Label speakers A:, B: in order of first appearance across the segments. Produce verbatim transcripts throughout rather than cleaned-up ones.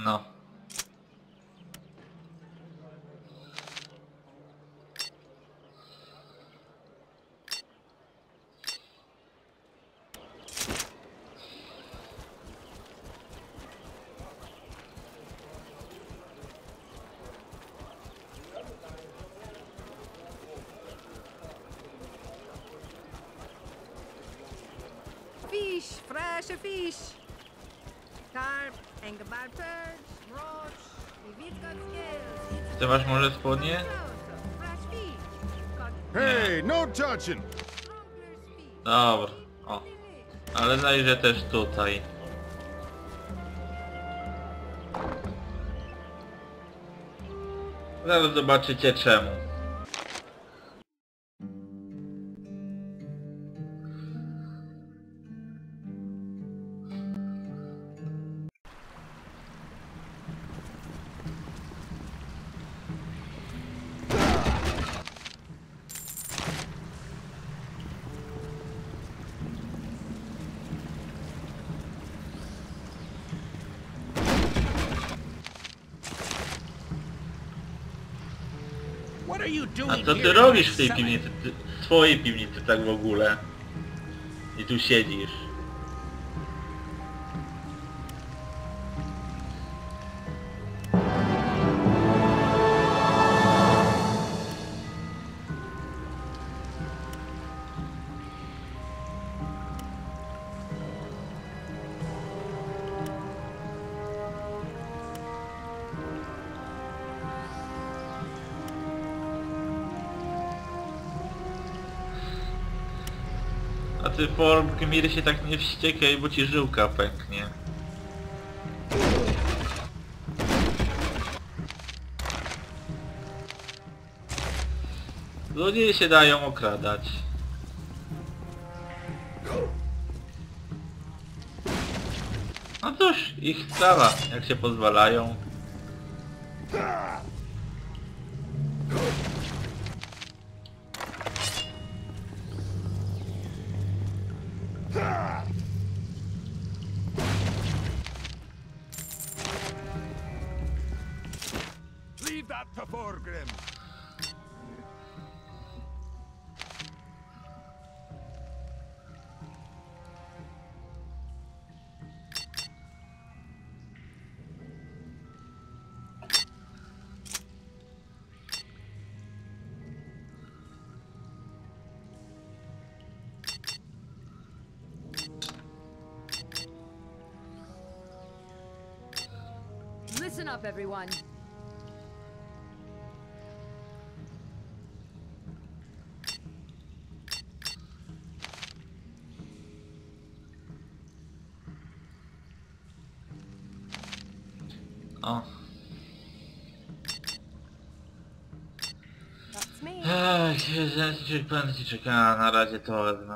A: No.
B: Fish, fresh fish. Carp, Engelbart perch, roach, Witka scales.
A: Ty masz może spodnie?
B: Fresh fish. Got
C: Hey, no touching!
B: strongler fish.
A: Dobra. O. Ale zajrzę też tutaj. Zaraz zobaczycie czemu.
C: What are you
A: A
C: doing
A: co ty
C: here?
A: robisz w tej piwnicy? Ty, w swojej piwnicy tak w ogóle? I tu siedzisz. A ty Borgmir się tak nie wściekaj, bo ci żyłka pęknie. Ludzie się dają okradać. No cóż, ich sprawa, jak się pozwalają.
C: Leave that to Borgrim.
B: Listen up, everyone.
A: O.
B: That's me.
A: Ech, czy pan ci czeka, na razie to wezmę.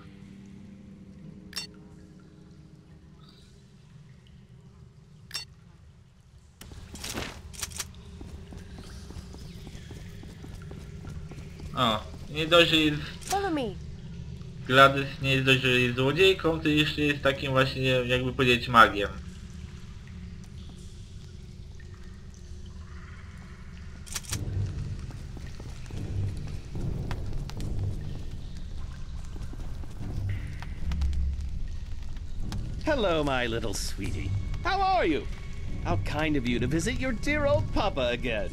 A: O, nie dość, że jest...
B: Follow me.
A: Gladys nie jest dość, że jest złodziejką, to jeszcze jest takim właśnie, jakby powiedzieć, magiem.
D: Hello, my little sweetie. How are you? How kind of you to visit your dear old papa again.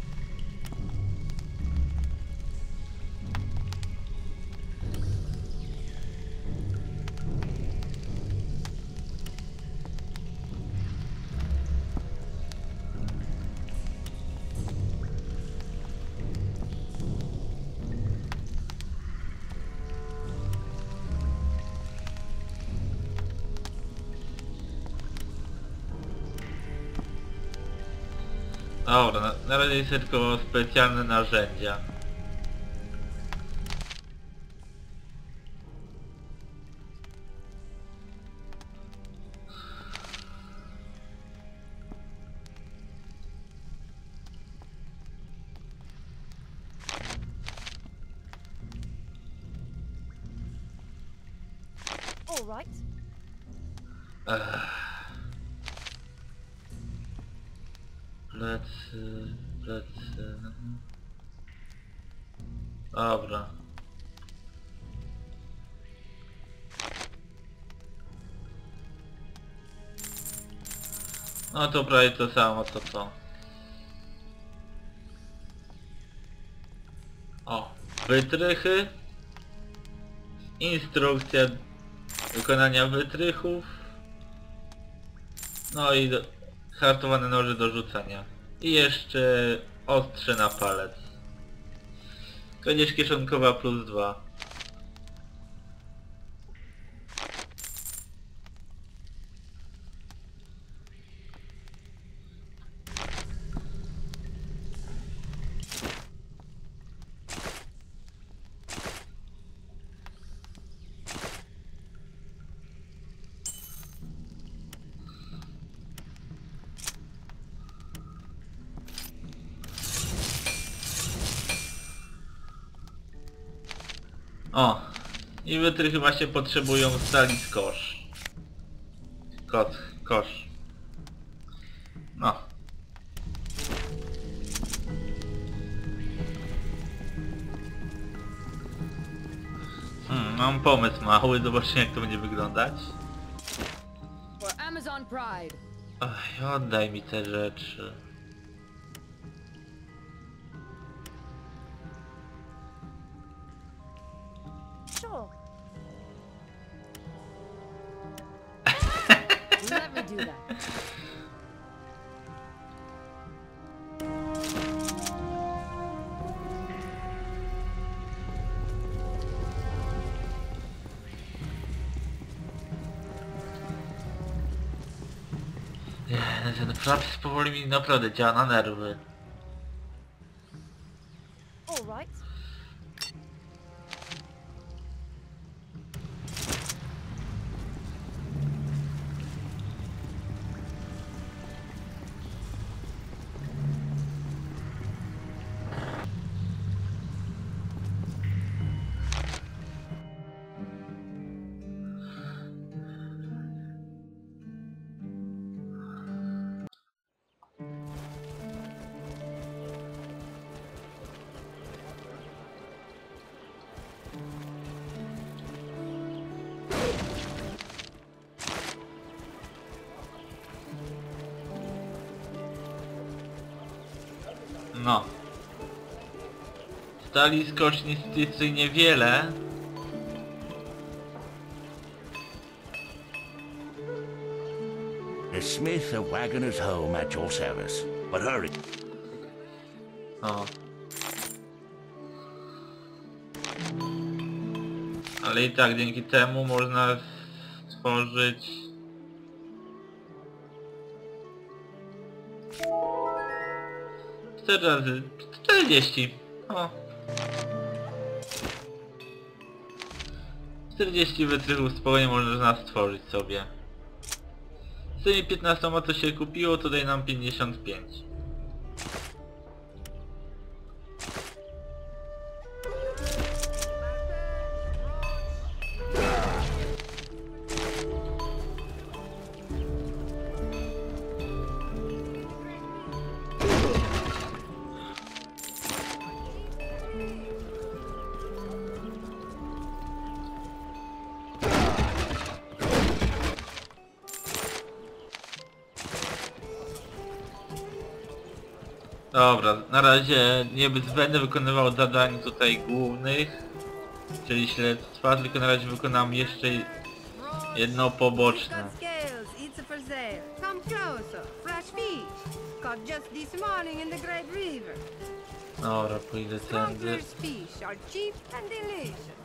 A: Dobra, na, na razie jest tylko specjalne narzędzia.
B: All right.
A: Ech. plecy, plecy. Dobra. No to prawie to samo co to. O, wytrychy. Instrukcja wykonania wytrychów. No i do, hartowane noże do rzucania. I jeszcze ostrze na palec. Koniecznie kieszonkowa plus dwa. O! I wytrychy właśnie potrzebują stali z kosz. Kot, kosz. No. Hmm, mam pomysł mały, zobaczymy jak to będzie wyglądać.
B: For Amazon Pride.
A: Oj, oddaj mi te rzeczy.
B: Sure. Let me do that.
A: Nie, ten fraps powoli mi naprawdę działa na nerwy.
B: All right.
A: No. Stali skoczni jest niewiele.
E: The Smith of Wagoner's Home at your service. But hurry.
A: O. Ale i tak dzięki temu można stworzyć cztery razy czterdzieści. O. czterdzieści wytrychów spokojnie można stworzyć sobie. Z tymi piętnastoma co się kupiło to daje nam pięćdziesiąt pięć. Dobra, na razie nie będę wykonywał zadań tutaj głównych, czyli śledztwa, tylko na razie wykonam jeszcze jedno poboczne.
B: Got scales, it's for sale. Come closer. Fresh fish. Caught just this morning in the Great River.
A: Dobra, pójdę tędy.
B: Smuggler's fish are cheap and delicious.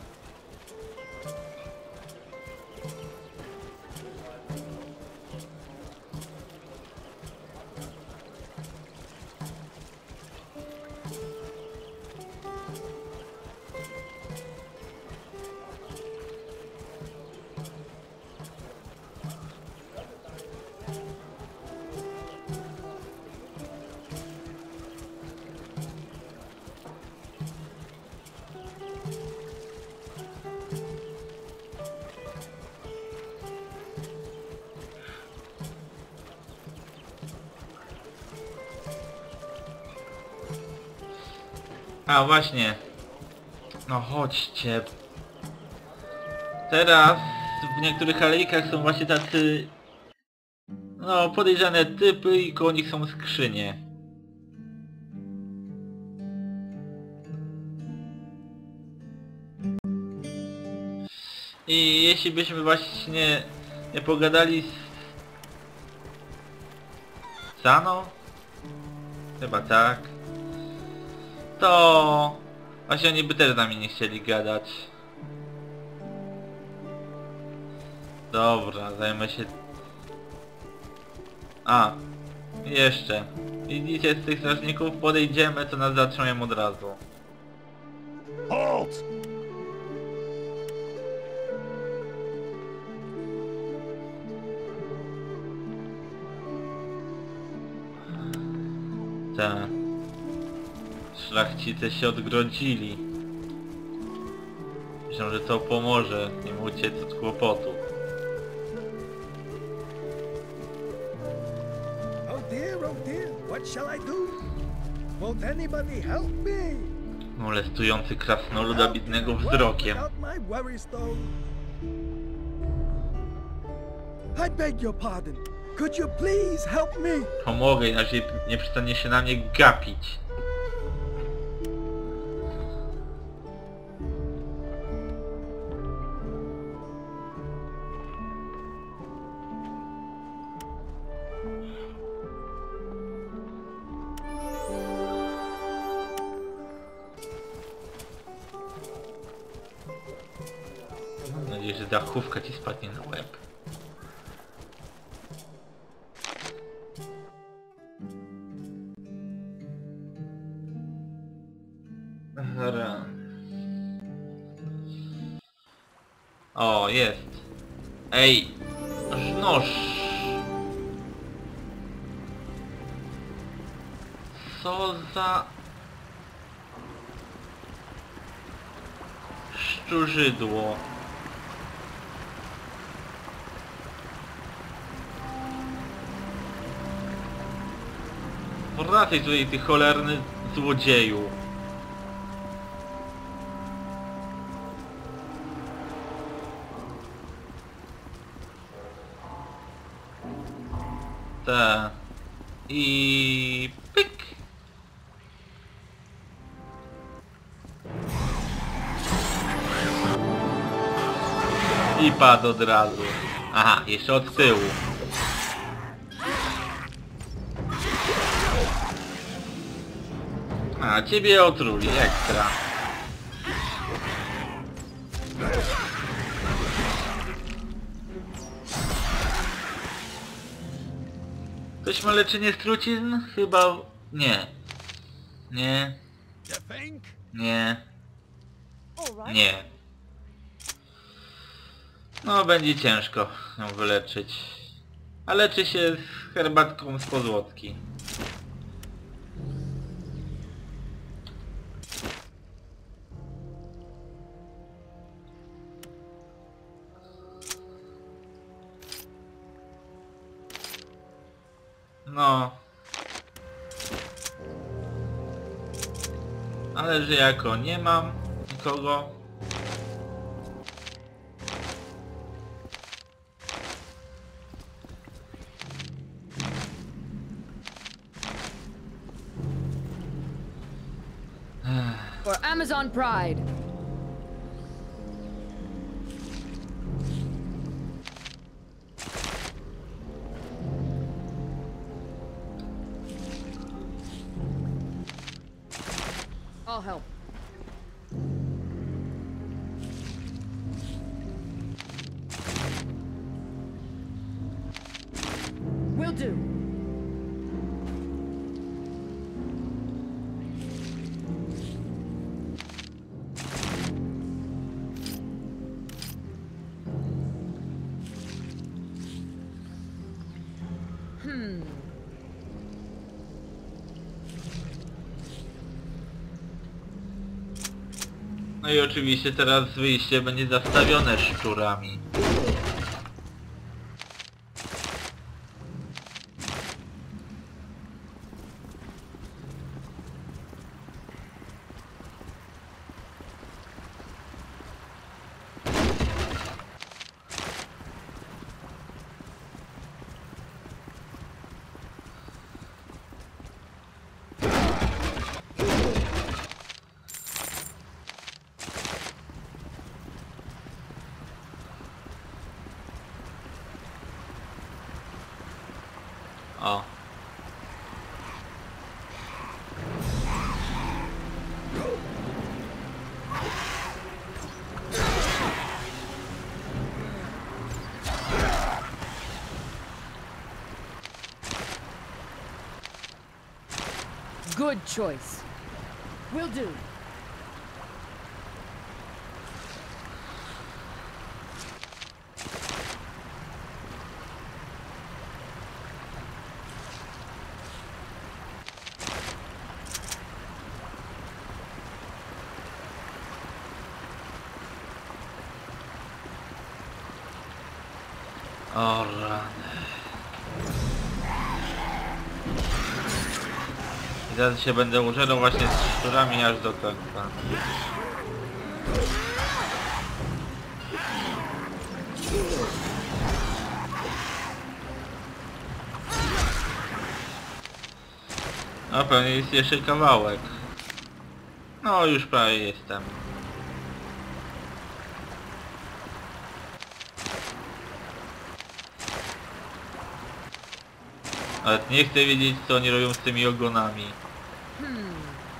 A: A właśnie. No chodźcie. Teraz w niektórych alejkach są właśnie tacy... No podejrzane typy i koło nich są skrzynie. I jeśli byśmy właśnie nie pogadali z... Sano? Chyba tak. To... Właśnie oni by też z nami nie chcieli gadać. Dobra, zajmę się... A, jeszcze. Widzicie, z tych strażników podejdziemy, to nas zatrzymają od razu.
C: Halt!
A: Te... Szlachcice się odgrodzili. Myślę, że to pomoże im uciec od kłopotu.
F: Oh dear, oh dear, what shall I do? Won't anybody help me?
A: Molestujący krasnoluda bidnego wzrokiem.
F: Help without my worries, though. I beg your pardon. Could you please help me?
A: Pomogę, inaczej nie przestanie się na mnie gapić. Mam nadzieję, że dachówka ci spadnie na łeb. Dobra. O, jest. Ej! Noż, noż! Co za... Szczurzydło. Wracaj tutaj, ty cholerny złodzieju. Ta. I pyk. I padł od razu. Aha, jeszcze od tyłu. A, ciebie otruli, ekstra. Ktoś ma leczenie z trucizn? Chyba... nie. Nie.
C: You think?
A: Nie. Nie. No, będzie ciężko ją wyleczyć. A leczy się z herbatką z pozłotki. No. Ale że jako nie mam nikogo.
G: For Amazon Pride. I'll help. Will do. Hmm.
A: No i oczywiście teraz wyjście będzie zastawione szczurami. O.
G: Good choice. Will do.
A: O rany. I teraz się będę użerał właśnie z szczurami aż do końca. No pewnie jest jeszcze kawałek. No już prawie jestem. Ale nie chcę wiedzieć, co oni robią z tymi ogonami.
G: Hmm.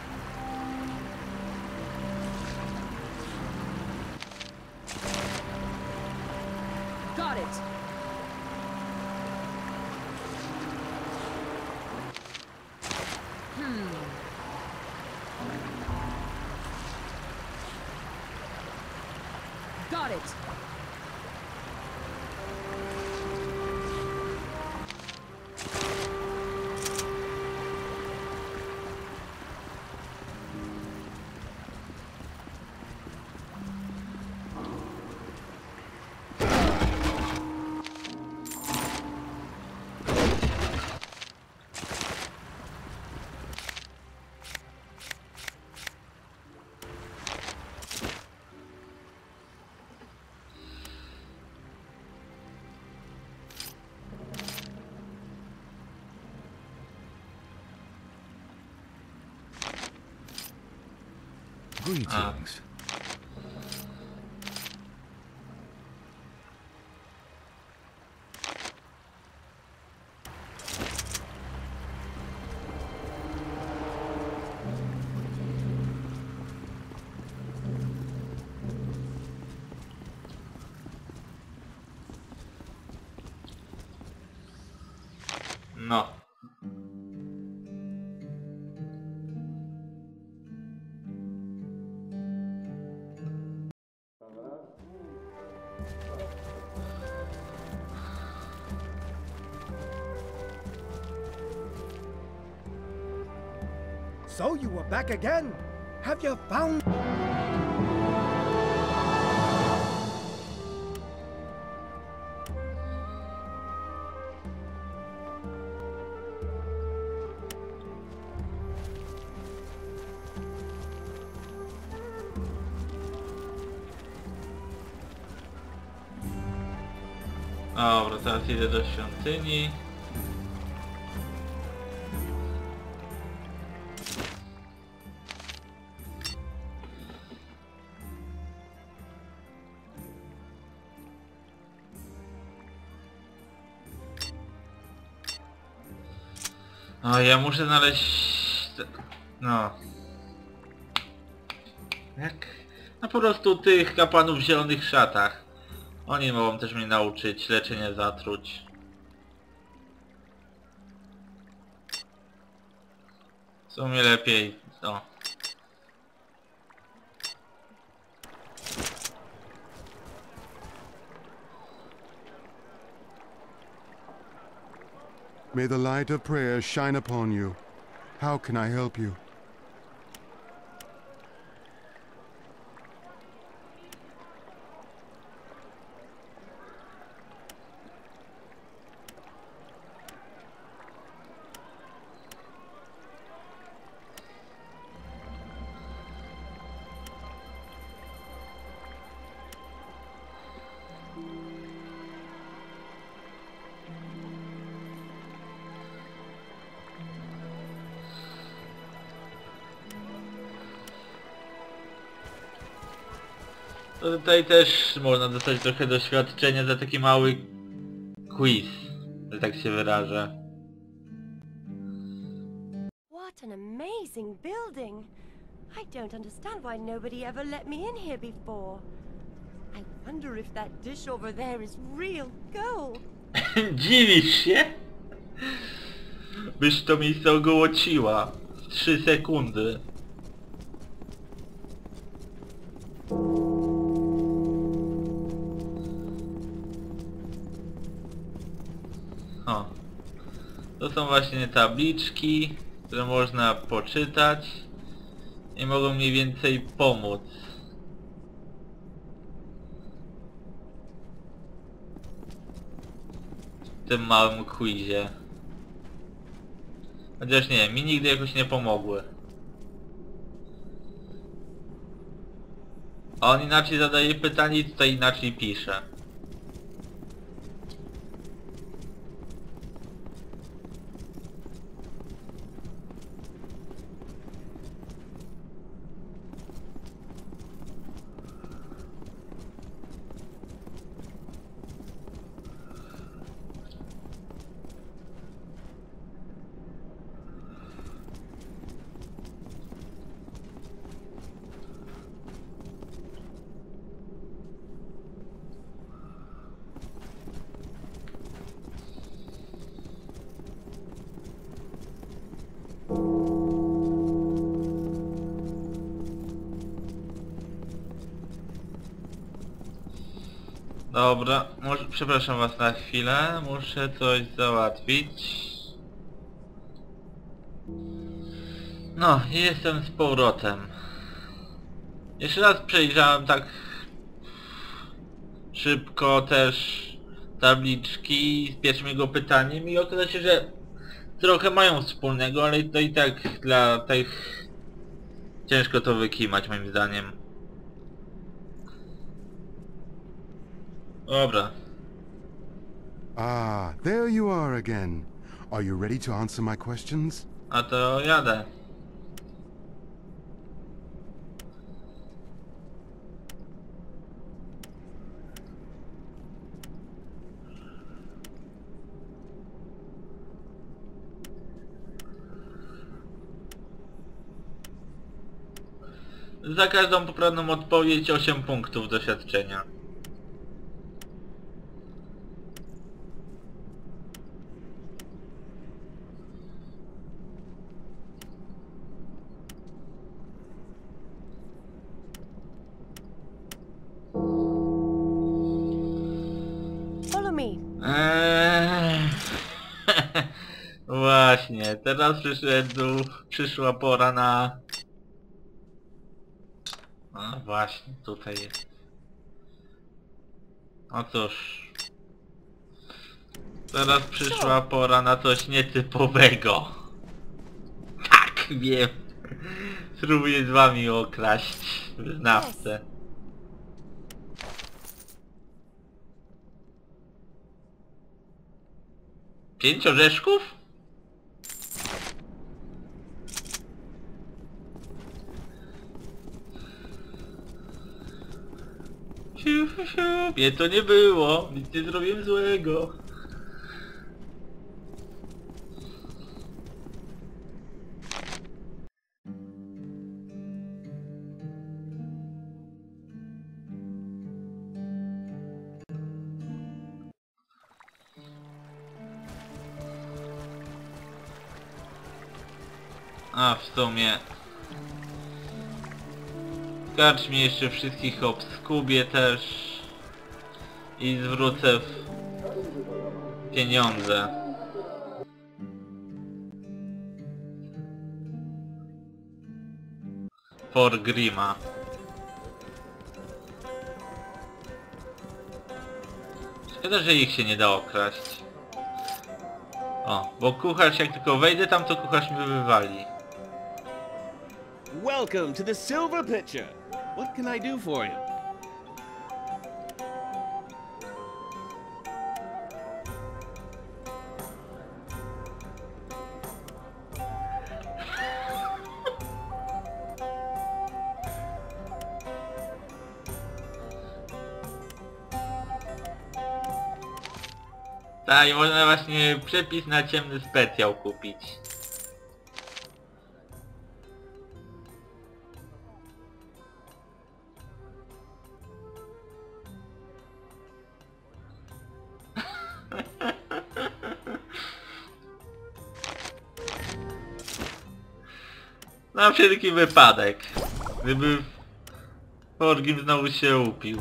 G: Got it. Hmm. Got it.
E: Greetings.
A: No.
F: So you were back again. Have you found...
A: Dobra, teraz idę do świątyni. O, ja muszę znaleźć... No... Jak? No po prostu tych kapłanów w zielonych szatach. Oni mogą też mnie nauczyć leczenia zatruć. W sumie lepiej... O.
C: May the light of prayer shine upon you. How can I help you?
A: To tutaj też można dostać trochę doświadczenia za taki mały quiz, że tak się wyrażę.
H: What an amazing building. I don't understand why nobody ever let me in here before. I wonder if that dish over there is real gold.
A: Dziwisz się? Byś to miejsce ogołociła. Trzy sekundy. O. To są właśnie tabliczki, które można poczytać i mogą mniej więcej pomóc. W tym małym quizie. Chociaż nie, mi nigdy jakoś nie pomogły. A on inaczej zadaje pytanie i tutaj inaczej pisze. Dobra, może, przepraszam was na chwilę, muszę coś załatwić. No, i jestem z powrotem. Jeszcze raz przejrzałem tak szybko też tabliczki z pierwszym jego pytaniem i okazało się, że trochę mają wspólnego, ale to i tak dla tych ciężko to wykimać moim zdaniem. Dobra.
C: Ah, there you are again. Are you ready to answer my questions?
A: A to jadę. Za każdą poprawną odpowiedź osiem punktów doświadczenia.
H: Follow me.
A: Eee... Właśnie, teraz przyszedł, przyszła pora na... No właśnie, tutaj jest. No cóż. Teraz przyszła pora na coś nietypowego. Tak, wiem. Spróbuję z wami okraść wyznawcę. Pięć orzeszków? Siu, siu, siu. Nie, to nie było. Nic nie zrobiłem złego. A w sumie... Karcz mi jeszcze wszystkich obskubię też i zwrócę w pieniądze. For Grima. Szkoda, że ich się nie da okraść. O, bo kucharz, jak tylko wejdę tam, to kucharz mi wywali.
D: Welcome to the Silver Pitcher. What can I do for you?
A: Tak, i można właśnie przepis na ciemny specjał kupić. Na wszelki wypadek. Gdyby Forgim znowu się upił.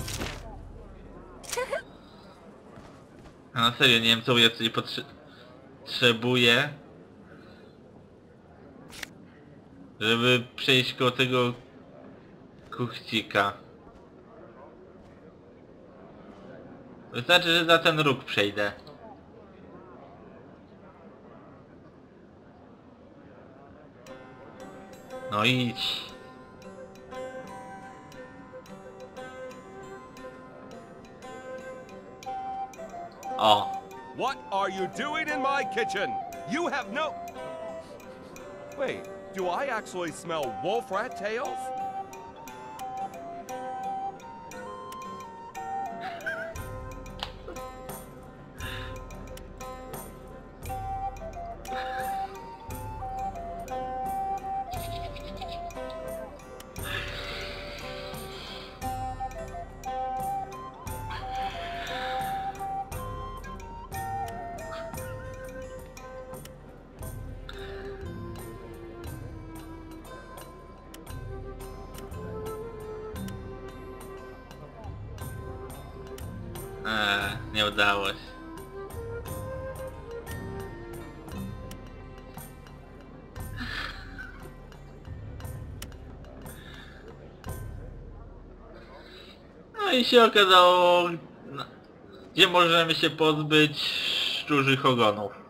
A: A na serio, nie wiem co ja tutaj potrze potrzebuję. Żeby przejść koło tego kuchcika. Wystarczy, że za ten róg przejdę. No idź. O.
I: What are you doing in my kitchen? You have no... Wait, do I actually smell wolf rat tails?
A: Eee, nie udało się. No i się okazało, no, gdzie możemy się pozbyć szczurzych ogonów.